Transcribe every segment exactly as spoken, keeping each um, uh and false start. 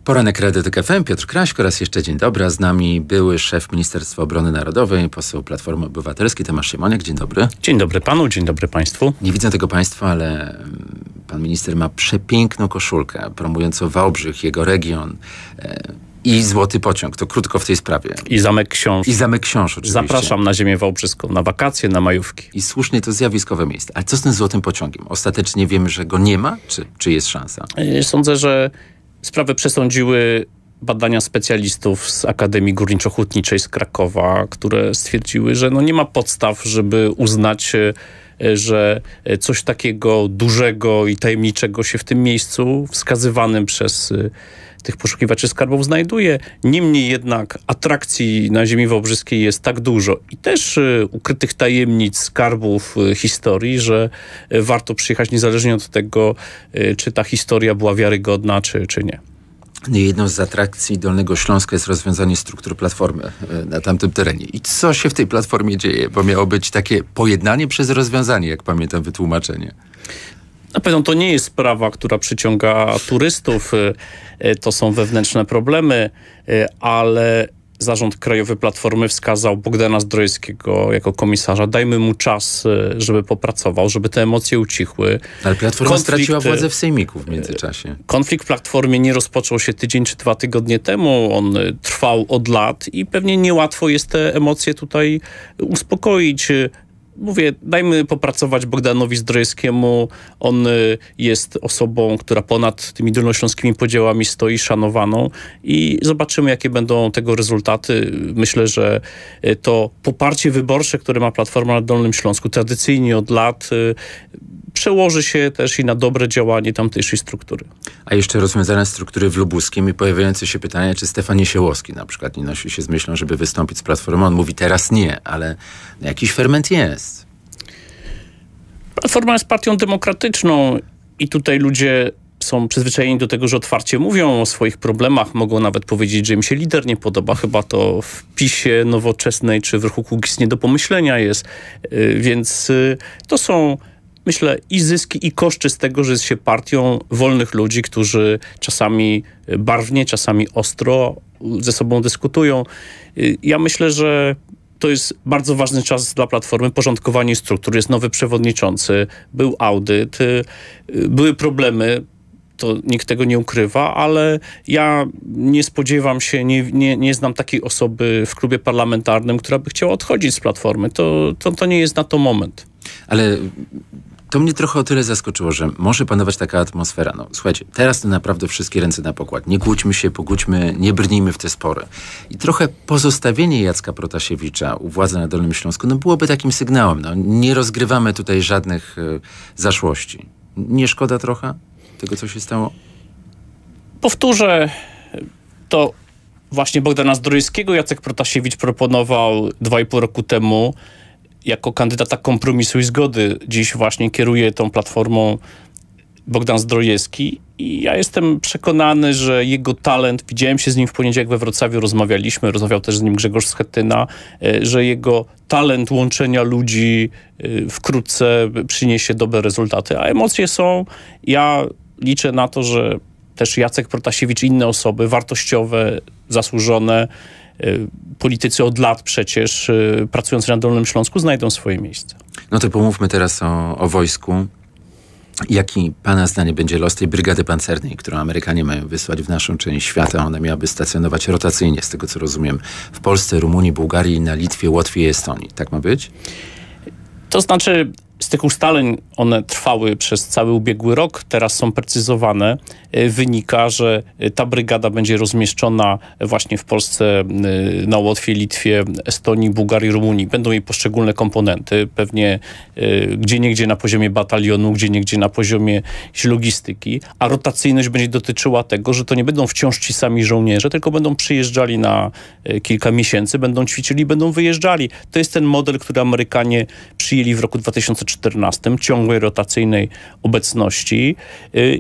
Poranek Radia F M, Piotr Kraśko, raz jeszcze dzień dobry. A z nami były szef Ministerstwa Obrony Narodowej, poseł Platformy Obywatelskiej, Tomasz Siemoniak. Dzień dobry. Dzień dobry panu, dzień dobry państwu. Nie widzę tego państwa, ale pan minister ma przepiękną koszulkę promującą Wałbrzych, jego region i Złoty Pociąg. To krótko w tej sprawie. I Zamek Książ. I Zamek Książ oczywiście. Zapraszam na ziemię wałbrzyską, na wakacje, na majówki. I słusznie, to zjawiskowe miejsce. Ale co z tym Złotym Pociągiem? Ostatecznie wiemy, że go nie ma? Czy, czy jest szansa? Sądzę, że sprawę przesądziły badania specjalistów z Akademii Górniczo-Hutniczej z Krakowa, które stwierdziły, że no nie ma podstaw, żeby uznać, że coś takiego dużego i tajemniczego się w tym miejscu wskazywanym przez tych poszukiwaczy skarbów znajduje. Niemniej jednak atrakcji na ziemi wałbrzyskiej jest tak dużo i też ukrytych tajemnic, skarbów historii, że warto przyjechać niezależnie od tego, czy ta historia była wiarygodna, czy, czy nie. Jedną z atrakcji Dolnego Śląska jest rozwiązanie struktur Platformy na tamtym terenie. I co się w tej Platformie dzieje? Bo miało być takie pojednanie przez rozwiązanie, jak pamiętam wytłumaczenie. Na pewno to nie jest sprawa, która przyciąga turystów. To są wewnętrzne problemy, ale Zarząd Krajowy Platformy wskazał Bogdana Zdrojewskiego jako komisarza. Dajmy mu czas, żeby popracował, żeby te emocje ucichły. Ale Platforma konflikt, straciła władzę w sejmiku w międzyczasie. Konflikt w Platformie nie rozpoczął się tydzień czy dwa tygodnie temu. On trwał od lat i pewnie niełatwo jest te emocje tutaj uspokoić. Mówię, dajmy popracować Bogdanowi Zdrojewskiemu. On jest osobą, która ponad tymi dolnośląskimi podziałami stoi, szanowaną i zobaczymy, jakie będą tego rezultaty. Myślę, że to poparcie wyborcze, które ma Platforma na Dolnym Śląsku tradycyjnie od lat, przełoży się też i na dobre działanie tamtejszej struktury. A jeszcze rozwiązane struktury w Lubuskiem i pojawiające się pytanie, czy Stefan Niesiołowski na przykład nie nosi się z myślą, żeby wystąpić z Platformą. On mówi teraz nie, ale jakiś ferment jest. Platforma jest partią demokratyczną i tutaj ludzie są przyzwyczajeni do tego, że otwarcie mówią o swoich problemach. Mogą nawet powiedzieć, że im się lider nie podoba. Chyba to w PiSie Nowoczesnej czy w ruchu Kukiz nie do pomyślenia jest. Więc to są, myślę, i zyski, i koszty z tego, że jest się partią wolnych ludzi, którzy czasami barwnie, czasami ostro ze sobą dyskutują. Ja myślę, że to jest bardzo ważny czas dla Platformy, porządkowanie struktur. Jest nowy przewodniczący, był audyt, były problemy, to nikt tego nie ukrywa, ale ja nie spodziewam się, nie, nie, nie znam takiej osoby w klubie parlamentarnym, która by chciała odchodzić z Platformy. To, to, to nie jest na to moment. Ale to mnie trochę o tyle zaskoczyło, że może panować taka atmosfera. No słuchajcie, teraz to naprawdę wszystkie ręce na pokład. Nie kłóćmy się, pogódźmy, nie brnijmy w te spory. I trochę pozostawienie Jacka Protasiewicza u władzy na Dolnym Śląsku, no byłoby takim sygnałem. No, nie rozgrywamy tutaj żadnych y, zaszłości. Nie szkoda trochę tego, co się stało? Powtórzę, to właśnie Bogdana Zdrojewskiego Jacek Protasiewicz proponował dwa i pół roku temu jako kandydata kompromisu i zgody. Dziś właśnie kieruje tą Platformą Bogdan Zdrojewski i ja jestem przekonany, że jego talent, widziałem się z nim w poniedziałek we Wrocławiu, rozmawialiśmy, rozmawiał też z nim Grzegorz Schetyna, że jego talent łączenia ludzi wkrótce przyniesie dobre rezultaty, a emocje są. Ja liczę na to, że też Jacek Protasiewicz i inne osoby wartościowe, zasłużone, politycy od lat przecież pracujący na Dolnym Śląsku znajdą swoje miejsce. No to pomówmy teraz o, o wojsku. Jaki pana zdanie będzie los tej brygady pancernej, którą Amerykanie mają wysłać w naszą część świata? Ona miałaby stacjonować rotacyjnie, z tego co rozumiem, w Polsce, Rumunii, Bułgarii, na Litwie, Łotwie i Estonii. Tak ma być? To znaczy, z tych ustaleń, one trwały przez cały ubiegły rok, teraz są precyzowane. Wynika, że ta brygada będzie rozmieszczona właśnie w Polsce, na Łotwie, Litwie, Estonii, Bułgarii, Rumunii. Będą jej poszczególne komponenty, pewnie gdzieniegdzie na poziomie batalionu, gdzieniegdzie na poziomie logistyki, a rotacyjność będzie dotyczyła tego, że to nie będą wciąż ci sami żołnierze, tylko będą przyjeżdżali na kilka miesięcy, będą ćwiczyli, będą wyjeżdżali. To jest ten model, który Amerykanie przyjęli w roku dwa tysiące czternastym, ciągłej rotacyjnej obecności.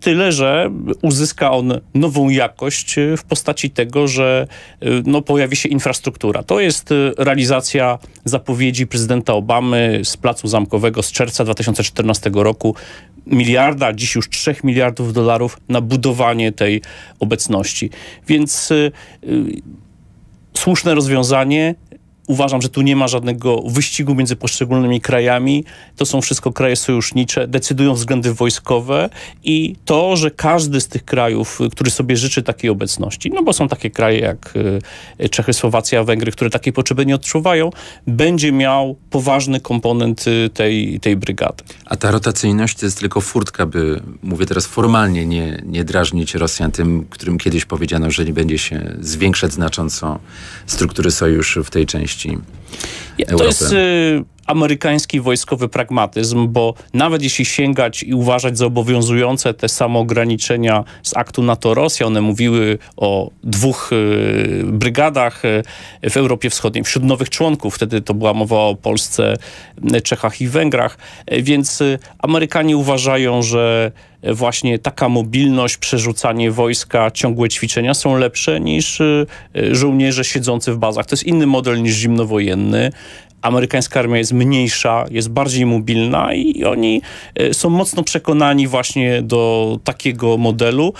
Tyle, że uzyska on nową jakość w postaci tego, że no, pojawi się infrastruktura. To jest realizacja zapowiedzi prezydenta Obamy z Placu Zamkowego z czerwca dwa tysiące czternastego roku. Miliarda, dziś już trzech miliardów dolarów na budowanie tej obecności. Więc y, y, słuszne rozwiązanie. Uważam, że tu nie ma żadnego wyścigu między poszczególnymi krajami. To są wszystko kraje sojusznicze, decydują względy wojskowe i to, że każdy z tych krajów, który sobie życzy takiej obecności, no bo są takie kraje jak Czechy, Słowacja, Węgry, które takiej potrzeby nie odczuwają, będzie miał poważny komponent tej, tej brygady. A ta rotacyjność to jest tylko furtka, by, mówię teraz formalnie, nie, nie drażnić Rosjan tym, którym kiedyś powiedziano, że nie będzie się zwiększać znacząco struktury sojuszu w tej części Europy. To jest y, amerykański wojskowy pragmatyzm, bo nawet jeśli sięgać i uważać za obowiązujące te same ograniczenia z aktu NATO-Rosja, one mówiły o dwóch y, brygadach y, w Europie Wschodniej, wśród nowych członków, wtedy to była mowa o Polsce, Czechach i Węgrach, y, więc y, Amerykanie uważają, że właśnie taka mobilność, przerzucanie wojska, ciągłe ćwiczenia są lepsze niż y, żołnierze siedzący w bazach. To jest inny model niż zimnowojenny. Amerykańska armia jest mniejsza, jest bardziej mobilna i oni są mocno przekonani właśnie do takiego modelu,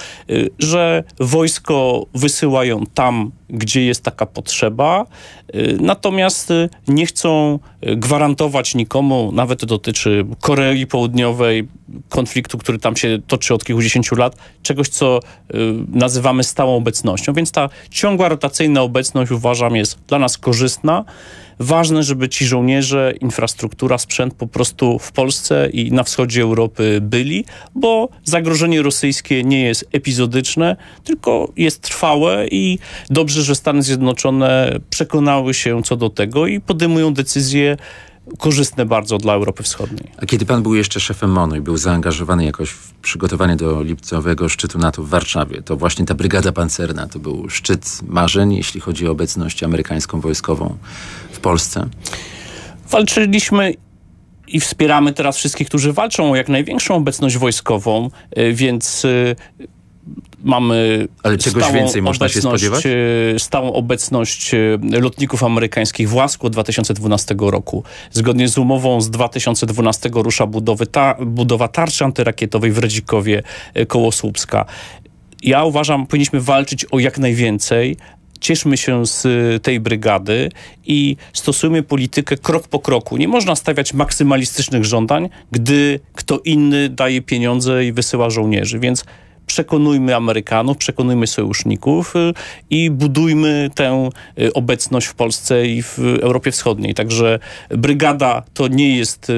że wojsko wysyłają tam, gdzie jest taka potrzeba, natomiast nie chcą gwarantować nikomu, nawet to dotyczy Korei Południowej, konfliktu, który tam się toczy od kilkudziesięciu lat, czegoś, co nazywamy stałą obecnością. Więc ta ciągła rotacyjna obecność, uważam, jest dla nas korzystna. Ważne, żeby ci żołnierze, infrastruktura, sprzęt po prostu w Polsce i na wschodzie Europy byli, bo zagrożenie rosyjskie nie jest epizodyczne, tylko jest trwałe i dobrze, że Stany Zjednoczone przekonały się co do tego i podejmują decyzje korzystne bardzo dla Europy Wschodniej. A kiedy pan był jeszcze szefem MONU i był zaangażowany jakoś w przygotowanie do lipcowego szczytu NATO w Warszawie, to właśnie ta brygada pancerna to był szczyt marzeń, jeśli chodzi o obecność amerykańską wojskową w Polsce? Walczyliśmy i wspieramy teraz wszystkich, którzy walczą o jak największą obecność wojskową, więc mamy Ale czegoś stałą więcej można się spodziewać? Stałą obecność lotników amerykańskich w Łasku od dwa tysiące dwunastego roku. Zgodnie z umową z dwa tysiące dwunastego rusza budowy ta, budowa tarczy antyrakietowej w Redzikowie koło Słupska. Ja uważam, powinniśmy walczyć o jak najwięcej. Cieszmy się z tej brygady i stosujmy politykę krok po kroku. Nie można stawiać maksymalistycznych żądań, gdy kto inny daje pieniądze i wysyła żołnierzy. Więc przekonujmy Amerykanów, przekonujmy sojuszników i budujmy tę obecność w Polsce i w Europie Wschodniej. Także brygada to nie jest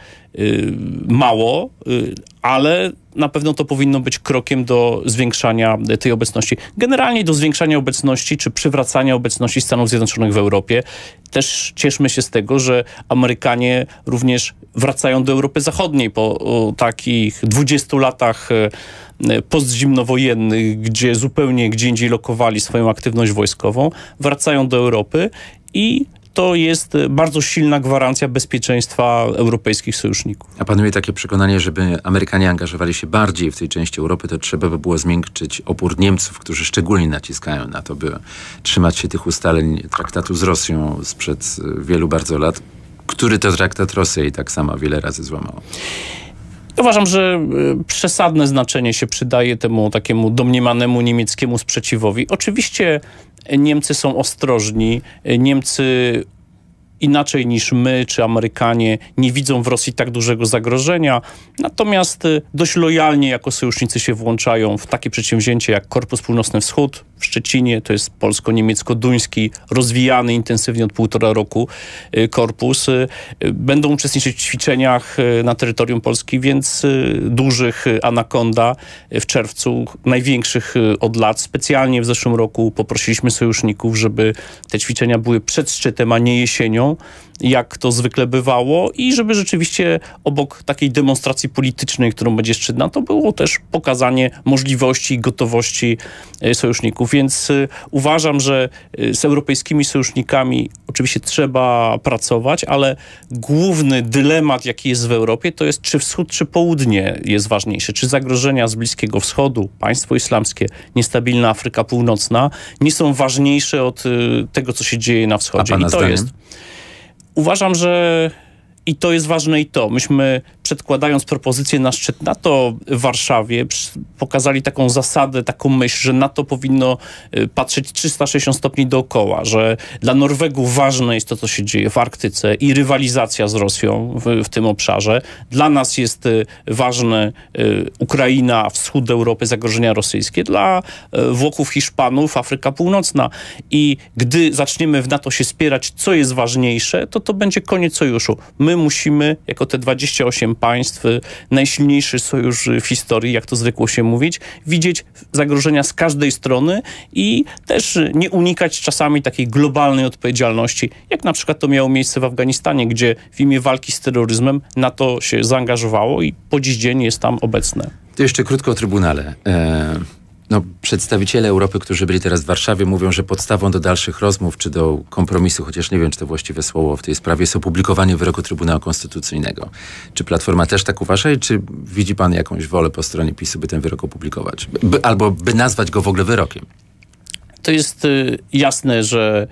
mało, ale na pewno to powinno być krokiem do zwiększania tej obecności. Generalnie do zwiększania obecności czy przywracania obecności Stanów Zjednoczonych w Europie. Też cieszmy się z tego, że Amerykanie również wracają do Europy Zachodniej po takich dwudziestu latach postzimnowojennych, gdzie zupełnie gdzie indziej lokowali swoją aktywność wojskową, wracają do Europy i to jest bardzo silna gwarancja bezpieczeństwa europejskich sojuszników. A panuje takie przekonanie, żeby Amerykanie angażowali się bardziej w tej części Europy, to trzeba by było zmiękczyć opór Niemców, którzy szczególnie naciskają na to, by trzymać się tych ustaleń traktatu z Rosją sprzed wielu bardzo lat, który to traktat Rosja i tak sama wiele razy złamała. Uważam, że przesadne znaczenie się przydaje temu takiemu domniemanemu niemieckiemu sprzeciwowi. Oczywiście Niemcy są ostrożni. Niemcy inaczej niż my czy Amerykanie nie widzą w Rosji tak dużego zagrożenia. Natomiast dość lojalnie jako sojusznicy się włączają w takie przedsięwzięcie jak Korpus Północny Wschód w Szczecinie. To jest polsko-niemiecko-duński, rozwijany intensywnie od półtora roku korpus. Będą uczestniczyć w ćwiczeniach na terytorium Polski, więc dużych Anakonda w czerwcu, największych od lat. Specjalnie w zeszłym roku poprosiliśmy sojuszników, żeby te ćwiczenia były przed szczytem, a nie jesienią, jak to zwykle bywało i żeby rzeczywiście obok takiej demonstracji politycznej, którą będzie szczyt NATO, było też pokazanie możliwości i gotowości sojuszników. Więc uważam, że z europejskimi sojusznikami oczywiście trzeba pracować, ale główny dylemat, jaki jest w Europie, to jest, czy wschód, czy południe jest ważniejsze. Czy zagrożenia z Bliskiego Wschodu, państwo islamskie, niestabilna Afryka Północna nie są ważniejsze od tego, co się dzieje na wschodzie. A pana I to zdaniem? jest. Uważam, że i to jest ważne i to. Myśmy przedkładając propozycję na szczyt NATO w Warszawie pokazali taką zasadę, taką myśl, że NATO powinno patrzeć trzysta sześćdziesiąt stopni dookoła, że dla Norwegów ważne jest to, co się dzieje w Arktyce i rywalizacja z Rosją w, w tym obszarze. Dla nas jest ważne Ukraina, wschód Europy, zagrożenia rosyjskie. Dla Włochów, Hiszpanów, Afryka Północna. I gdy zaczniemy w NATO się spierać, co jest ważniejsze, to to będzie koniec sojuszu. My musimy, jako te dwadzieścia osiem państw, najsilniejszy sojusz w historii, jak to zwykło się mówić, widzieć zagrożenia z każdej strony i też nie unikać czasami takiej globalnej odpowiedzialności, jak na przykład to miało miejsce w Afganistanie, gdzie w imię walki z terroryzmem NATO się zaangażowało i po dziś dzień jest tam obecne. To jeszcze krótko o Trybunale. E, no, przedstawiciele Europy, którzy byli teraz w Warszawie, mówią, że podstawą do dalszych rozmów czy do kompromisu, chociaż nie wiem, czy to właściwe słowo w tej sprawie, jest opublikowanie wyroku Trybunału Konstytucyjnego. Czy Platforma też tak uważa i czy widzi pan jakąś wolę po stronie PiS-u, by ten wyrok opublikować? By, albo by nazwać go w ogóle wyrokiem? To jest y, jasne, że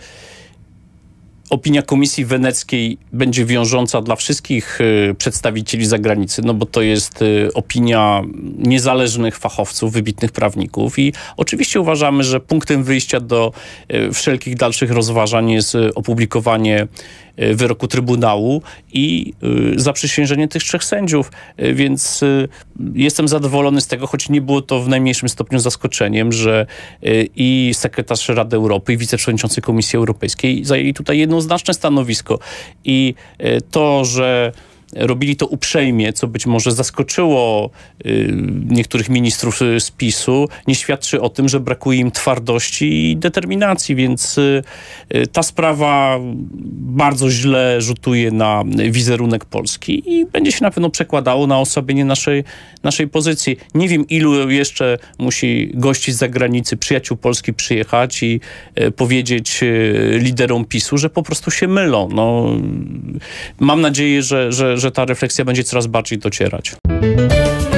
opinia Komisji Weneckiej będzie wiążąca dla wszystkich y, przedstawicieli zagranicy, no bo to jest y, opinia niezależnych fachowców, wybitnych prawników i oczywiście uważamy, że punktem wyjścia do y, wszelkich dalszych rozważań jest y, opublikowanie y, wyroku Trybunału i y, zaprzysiężenie tych trzech sędziów, y, więc y, jestem zadowolony z tego, choć nie było to w najmniejszym stopniu zaskoczeniem, że y, i sekretarz Rady Europy i wiceprzewodniczący Komisji Europejskiej zajęli tutaj jednoznaczne stanowisko i y, to, że robili to uprzejmie, co być może zaskoczyło y, niektórych ministrów z PiS-u, nie świadczy o tym, że brakuje im twardości i determinacji, więc y, y, ta sprawa bardzo źle rzutuje na wizerunek Polski i będzie się na pewno przekładało na osłabienie naszej, naszej pozycji. Nie wiem, ilu jeszcze musi gości z zagranicy, przyjaciół Polski przyjechać i y, powiedzieć y, liderom PiS-u, że po prostu się mylą. No, mam nadzieję, że, że że ta refleksja będzie coraz bardziej docierać.